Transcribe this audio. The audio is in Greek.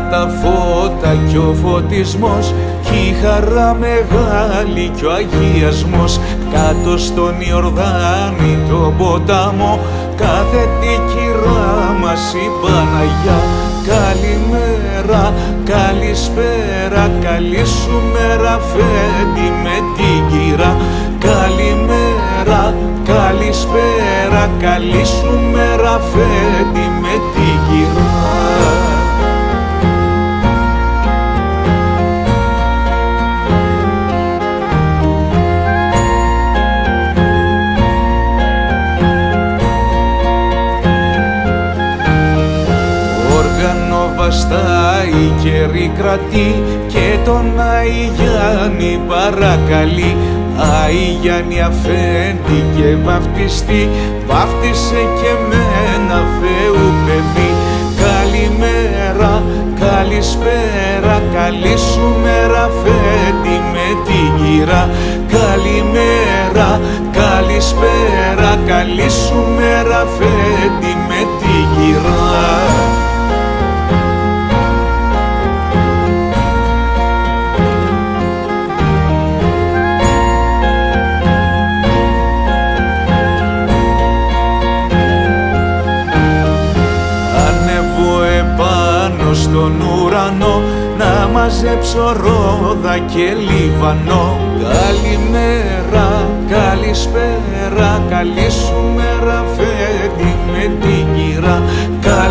τα φώτα κι ο φωτισμός κι η χαρά μεγάλη κι ο αγιασμός. Κάτω στον Ιορδάνη τον ποταμό κάθεται η κυρά μας η Παναγιά. Καλημέρα, καλησπέρα, καλή σου μέρα Φέντη με την κυρά. Καλημέρα, καλησπέρα, καλή σου μέρα Φέντη με την κυρά. Βαστάει καιρή κρατεί και τον Άη Γιάννη παρακαλεί. Άη Γιάννη αφέντη και βαφτιστή, βάφτισε και μένα Θεού παιδί. Καλημέρα, καλησπέρα, καλή σου μέρα Φέντη με την κυρά. Καλημέρα, καλησπέρα, καλή σου μέρα Φέντη με την κυρά. Στον ουρανό να μαζέψω ρόδα και Λιβανό. Καλημέρα, καλησπέρα, καλή σου μέρα Φέντη με την κυρά.